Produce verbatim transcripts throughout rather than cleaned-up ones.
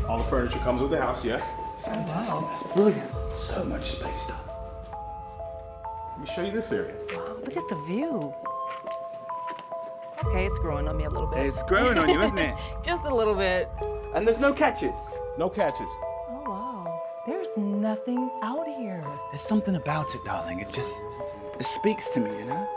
All the furniture comes with the house, yes. Fantastic. Wow. That's brilliant. So much space up. Let me show you this area. Wow, look at the view. Okay, it's growing on me a little bit. It's growing on you, isn't it? Just a little bit. And there's no catches. No catches. Oh, wow. There's nothing out here. There's something about it, darling. It just, it speaks to me, you know?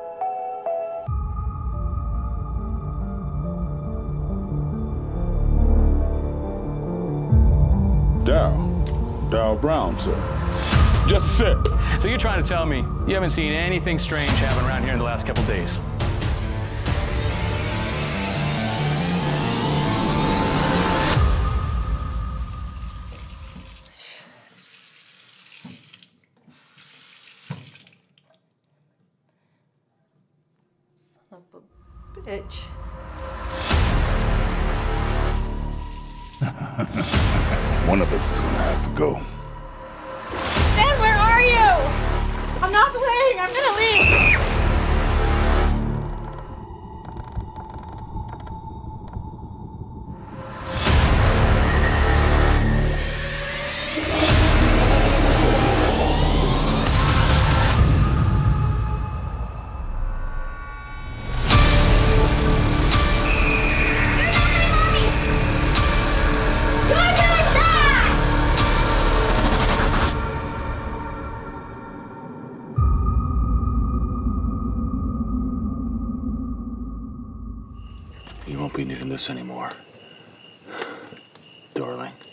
Darryl. Darryl Brown, sir. Just sit. So you're trying to tell me you haven't seen anything strange happen around here in the last couple days? Son of a bitch. One of us is gonna have to go. Dan, where are you? I'm not leaving. I'm gonna leave. You won't be needing this anymore, darling.